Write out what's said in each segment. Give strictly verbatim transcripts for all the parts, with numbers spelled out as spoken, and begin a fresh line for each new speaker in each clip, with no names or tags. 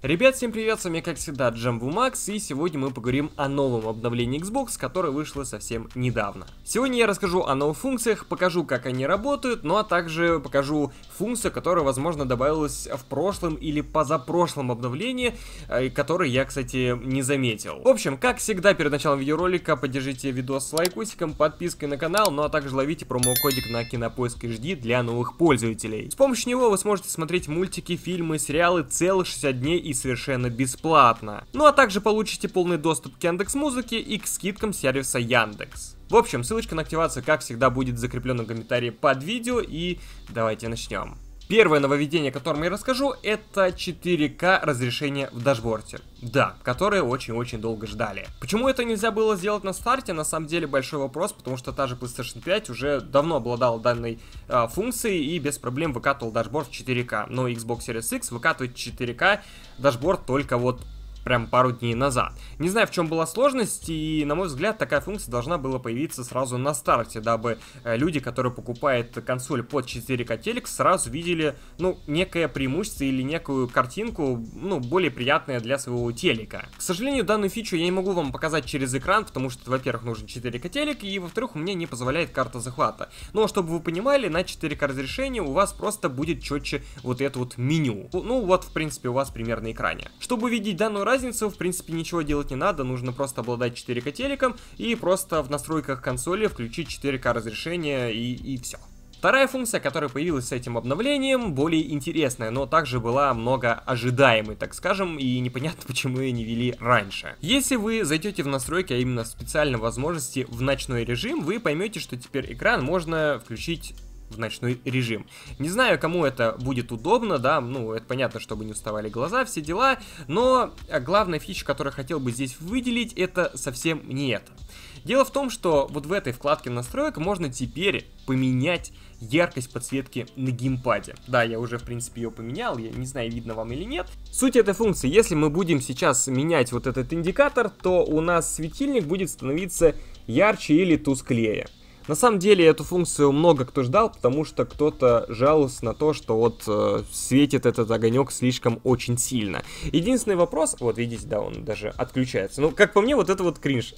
Ребят, всем привет, с вами как всегда Джамбумакс, и сегодня мы поговорим о новом обновлении Xbox, которое вышло совсем недавно. Сегодня я расскажу о новых функциях, покажу, как они работают, ну а также покажу функцию, которая, возможно, добавилась в прошлом или позапрошлом обновлении, которое я, кстати, не заметил. В общем, как всегда, перед началом видеоролика поддержите видос с лайкусиком, подпиской на канал, ну а также ловите промокодик на Кинопоиск эйч ди для новых пользователей. С помощью него вы сможете смотреть мультики, фильмы, сериалы целых шестьдесят дней и совершенно бесплатно. Ну а также получите полный доступ к Яндекс.Музыке и к скидкам сервиса Яндекс. В общем, ссылочка на активацию, как всегда, будет в закрепленном комментарии под видео, и давайте начнем. Первое нововведение, о котором я расскажу, это четыре ка разрешение в дашборде. Да, которое очень-очень долго ждали. Почему это нельзя было сделать на старте, на самом деле большой вопрос, потому что та же PlayStation пять уже давно обладала данной э, функцией и без проблем выкатывал дашборд в четыре ка. Но Xbox Series X выкатывает четыре ка дашборд только вот прям пару дней назад. Не знаю, в чем была сложность, и, на мой взгляд, такая функция должна была появиться сразу на старте, дабы э, люди, которые покупают консоль под четыре ка телек, сразу видели, ну, некое преимущество или некую картинку, ну, более приятное для своего телека. К сожалению, данную фичу я не могу вам показать через экран, потому что, во-первых, нужен четыре ка телек, и, во-вторых, у меня не позволяет карта захвата. Но, чтобы вы понимали, на четыре ка разрешении у вас просто будет четче вот это вот меню. Ну, вот, в принципе, у вас пример на экране. Чтобы увидеть данную разницу, в принципе, ничего делать не надо, нужно просто обладать четыре ка телеком и просто в настройках консоли включить четыре ка разрешение и, и все. Вторая функция, которая появилась с этим обновлением, более интересная, но также была много ожидаемой, так скажем, и непонятно, почему ее не ввели раньше. Если вы зайдете в настройки, а именно в специальные возможности в ночной режим, вы поймете, что теперь экран можно включить в ночной режим. Не знаю, кому это будет удобно, да, ну, это понятно, чтобы не уставали глаза, все дела, но главная фича, которую хотел бы здесь выделить, это совсем не это. Дело в том, что вот в этой вкладке настроек можно теперь поменять яркость подсветки на геймпаде. Да, я уже, в принципе, ее поменял, я не знаю, видно вам или нет. Суть этой функции, если мы будем сейчас менять вот этот индикатор, то у нас светильник будет становиться ярче или тусклее. На самом деле эту функцию много кто ждал, потому что кто-то жаловался на то, что вот э, светит этот огонек слишком очень сильно. Единственный вопрос, вот видите, да, он даже отключается. Ну, как по мне, вот это вот кринж.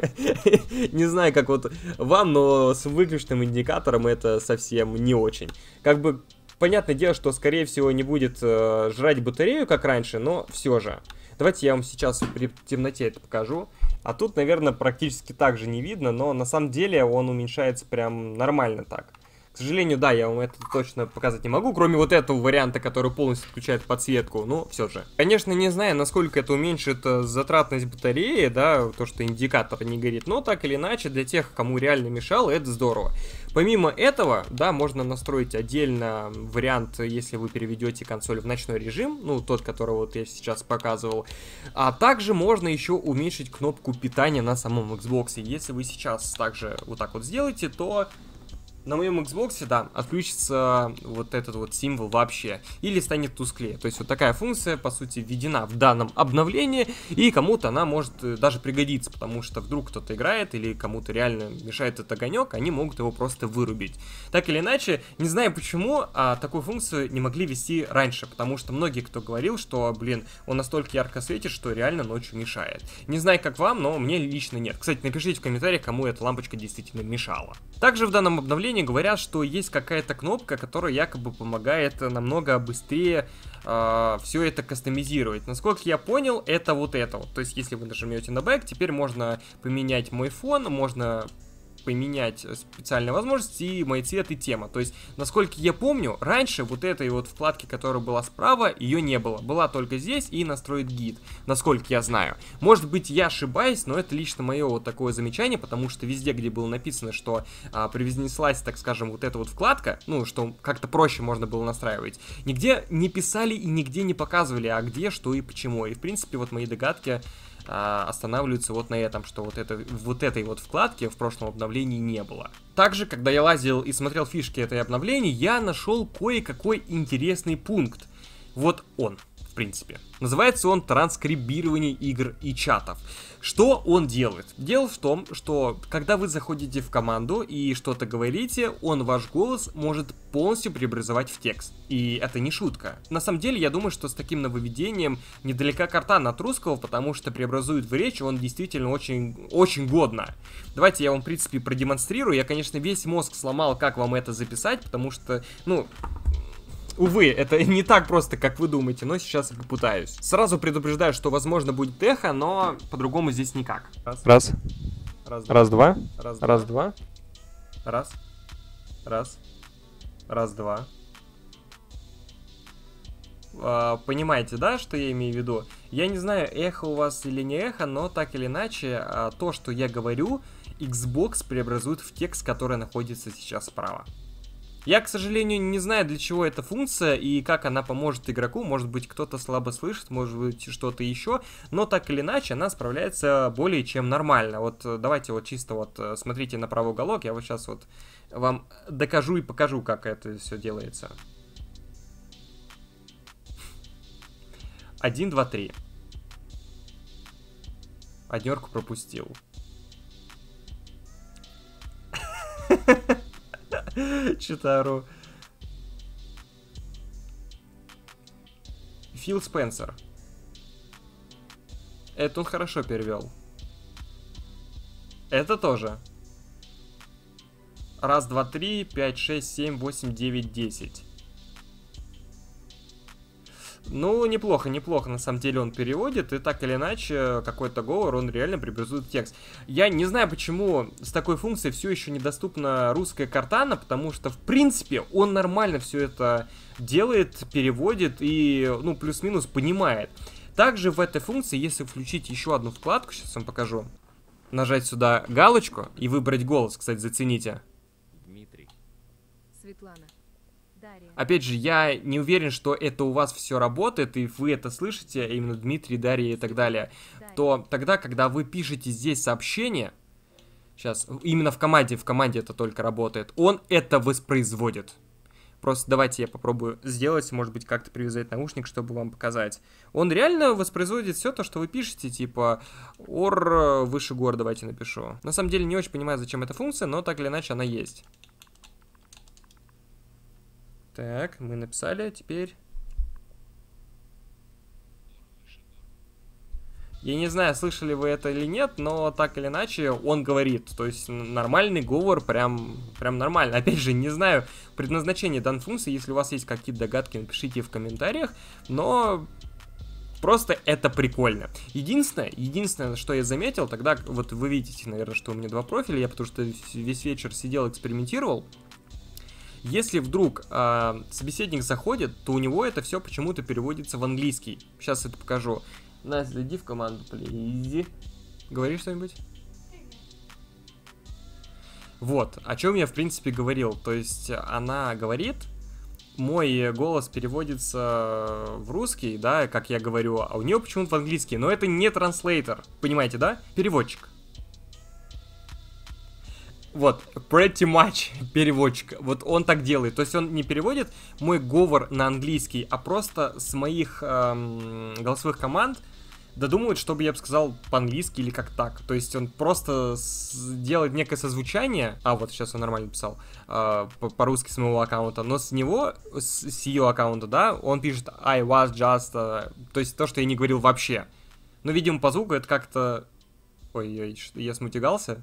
Не знаю, как вот вам, но с выключенным индикатором это совсем не очень. Как бы, понятное дело, что, скорее всего, не будет э, жрать батарею, как раньше, но все же. Давайте я вам сейчас при темноте это покажу. А тут, наверное, практически так же не видно, но на самом деле он уменьшается прям нормально так. К сожалению, да, я вам это точно показать не могу, кроме вот этого варианта, который полностью отключает подсветку, но все же. Конечно, не знаю, насколько это уменьшит затратность батареи, да, то, что индикатор не горит, но так или иначе, для тех, кому реально мешало, это здорово. Помимо этого, да, можно настроить отдельно вариант, если вы переведете консоль в ночной режим, ну, тот, который вот я сейчас показывал. А также можно еще уменьшить кнопку питания на самом Xbox. Если вы сейчас также вот так вот сделаете, то на моем Xbox, да, отключится вот этот вот символ вообще, или станет тусклее. То есть вот такая функция, по сути, введена в данном обновлении, и кому-то она может даже пригодиться, потому что вдруг кто-то играет, или кому-то реально мешает этот огонек, они могут его просто вырубить. Так или иначе, не знаю почему, а такую функцию не могли ввести раньше, потому что многие, кто говорил, что, блин, он настолько ярко светит, что реально ночью мешает. Не знаю, как вам, но мне лично нет. Кстати, напишите в комментариях, кому эта лампочка действительно мешала. Также в данном обновлении говорят, что есть какая-то кнопка, которая якобы помогает намного быстрее э, все это кастомизировать. Насколько я понял, это вот это вот. То есть, если вы нажмете на бэк, теперь можно поменять мой фон, можно поменять специальные возможности и мой цвет и тема. То есть, насколько я помню, раньше вот этой вот вкладки, которая была справа, ее не было. Была только здесь и настроить гид, насколько я знаю. Может быть, я ошибаюсь, но это лично мое вот такое замечание, потому что везде, где было написано, что а, привнеслась, так скажем, вот эта вот вкладка, ну, что как-то проще можно было настраивать, нигде не писали и нигде не показывали, а где, что и почему. И, в принципе, вот мои догадки останавливаются вот на этом, что вот, это, вот этой вот вкладки в прошлом обновлении не было. Также, когда я лазил и смотрел фишки этой обновления, я нашел кое-какой интересный пункт. Вот он. принципе. Называется он «Транскрибирование игр и чатов». Что он делает? Дело в том, что когда вы заходите в команду и что-то говорите, он ваш голос может полностью преобразовать в текст. И это не шутка. На самом деле, я думаю, что с таким нововведением недалека Картана от русского, потому что преобразует в речь он действительно очень, очень годно. Давайте я вам, в принципе, продемонстрирую. Я, конечно, весь мозг сломал, как вам это записать, потому что, ну... Увы, это не так просто, как вы думаете, но сейчас я попытаюсь. Сразу предупреждаю, что, возможно, будет эхо, но по-другому здесь никак.
Раз. Раз.
Раз,
Раз, два.
Раз,
Раз, два.
Раз. Раз. Раз, два. А, понимаете, да, что я имею в виду? Я не знаю, эхо у вас или не эхо, но так или иначе, а, то, что я говорю, Xbox преобразует в текст, который находится сейчас справа. Я, к сожалению, не знаю, для чего эта функция и как она поможет игроку. Может быть, кто-то слабо слышит, может быть, что-то еще. Но так или иначе, она справляется более чем нормально. Вот давайте вот чисто вот смотрите на правый уголок. Я вот сейчас вот вам докажу и покажу, как это все делается. Один, два, три. Однерку пропустил. Читару. Фил Спенсер. Это он хорошо перевел. Это тоже. Раз, два, три, пять, шесть, семь, восемь, девять, десять. Ну, неплохо, неплохо, на самом деле он переводит, и так или иначе, какой-то говор, он реально преобразует текст. Я не знаю, почему с такой функцией все еще недоступна русская Картана, потому что, в принципе, он нормально все это делает, переводит и, ну, плюс-минус понимает. Также в этой функции, если включить еще одну вкладку, сейчас вам покажу, нажать сюда галочку и выбрать голос, кстати, зацените.
Дмитрий.
Светлана. Дарья.
Опять же, я не уверен, что это у вас все работает, и вы это слышите, именно Дмитрий, Дарья и так далее, то тогда, когда вы пишете здесь сообщение, сейчас, именно в команде, в команде это только работает, он это воспроизводит. Просто давайте я попробую сделать, может быть, как-то привязать наушник, чтобы вам показать. Он реально воспроизводит все то, что вы пишете, типа ор выше гор, давайте напишу. На самом деле не очень понимаю, зачем эта функция, но так или иначе она есть. Так, мы написали, теперь... Я не знаю, слышали вы это или нет, но так или иначе он говорит. То есть нормальный говор, прям, прям нормально. Опять же, не знаю предназначение данной функции. Если у вас есть какие-то догадки, напишите в комментариях. Но просто это прикольно. Единственное, единственное, что я заметил, тогда вот вы видите, наверное, что у меня два профиля. Я потому что весь вечер сидел, экспериментировал. Если вдруг э, собеседник заходит, то у него это все почему-то переводится в английский. Сейчас это покажу. Настя, зайди в команду, плизи. Говори что-нибудь? Вот, о чем я в принципе говорил. То есть она говорит, мой голос переводится в русский, да, как я говорю, а у нее почему-то в английский. Но это не транслейтер, понимаете, да? Переводчик. Вот, pretty much переводчик. Вот он так делает. То есть он не переводит мой говор на английский, а просто с моих эм, голосовых команд додумывает, чтобы я бы сказал по-английски или как так. То есть он просто делает некое созвучание. А, вот сейчас он нормально писал. Э, по-русски с моего аккаунта. Но с него, с, с ее аккаунта, да, он пишет I was just... Э, то есть то, что я не говорил вообще. Но, видимо, по звуку это как-то... Ой-ой, я смутигался.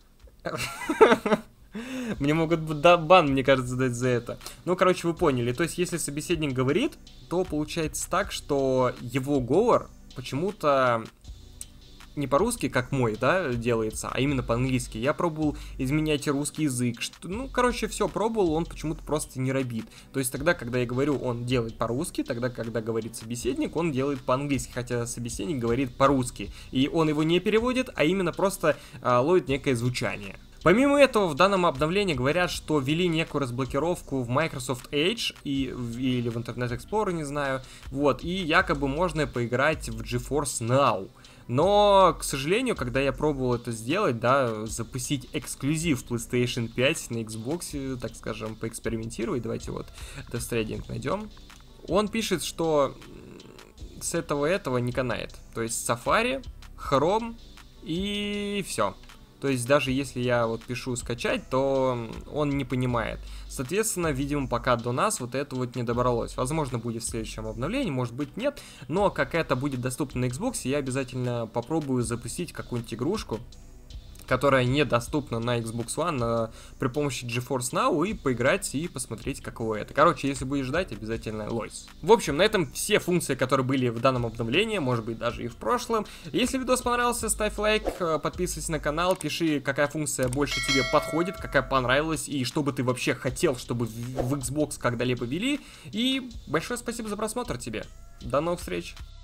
Мне могут бан, мне кажется, дать за это. Ну, короче, вы поняли. То есть, если собеседник говорит, то получается так, что его говор почему-то не по-русски, как мой, да, делается, а именно по-английски. Я пробовал изменять русский язык. Что, ну, короче, все пробовал, он почему-то просто не робит. То есть, тогда, когда я говорю, он делает по-русски, тогда, когда говорит собеседник, он делает по-английски, хотя собеседник говорит по-русски. И он его не переводит, а именно просто а, ловит некое звучание. Помимо этого, в данном обновлении говорят, что ввели некую разблокировку в Microsoft Edge и, или в Internet Explorer, не знаю, вот, и якобы можно поиграть в GeForce Now. Но, к сожалению, когда я пробовал это сделать, да, запустить эксклюзив PlayStation пять на Xbox, так скажем, поэкспериментировать, давайте вот Death Stranding найдем, он пишет, что с этого этого не канает. То есть Safari, Chrome и все. То есть даже если я вот пишу скачать, то он не понимает. Соответственно, видимо, пока до нас вот это вот не добралось. Возможно, будет в следующем обновлении, может быть, нет. Но как это будет доступно на Xbox, я обязательно попробую запустить какую-нибудь игрушку, которая недоступна на Xbox One, а, при помощи GeForce Now, и поиграть и посмотреть, каково это. Короче, если будешь ждать, обязательно лойс. В общем, на этом все функции, которые были в данном обновлении, может быть, даже и в прошлом. Если видос понравился, ставь лайк, подписывайся на канал, пиши, какая функция больше тебе подходит, какая понравилась, и что бы ты вообще хотел, чтобы в Xbox когда-либо ввели. И большое спасибо за просмотр тебе. До новых встреч!